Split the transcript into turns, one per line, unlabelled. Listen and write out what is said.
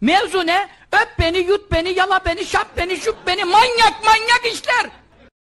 Mevzu ne? Öp beni, yut beni, yala beni, şap beni, şup beni, manyak manyak işler!